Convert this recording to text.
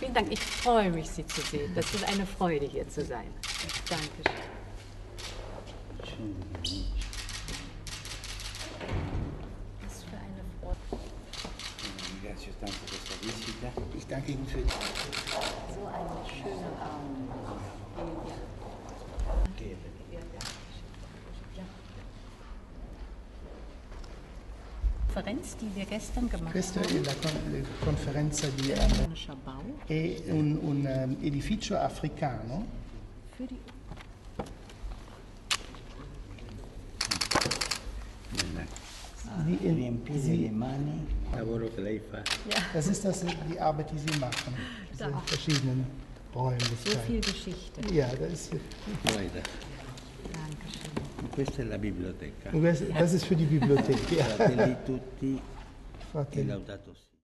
Vielen Dank. Ich freue mich, Sie zu sehen. Das ist eine Freude, hier zu sein. Dankeschön. Was für eine Freude. Ich danke Ihnen für die So eine schöne Konferenz, die wir gestern gemacht Questa è haben. la conferenza di Afrikanischer Bau è un edificio africano für die Riempire le mani, lavoro che lei fa. Das ist die Arbeit, die Sie machen. Diese Da. verschiedenen so Räumlichkeiten. viel Geschichte. Ja, das Guarda, Dankeschön. questa è la biblioteca. das ist für die Bibliothek. Ja. Fratelli tutti e Fratelli. laudato si.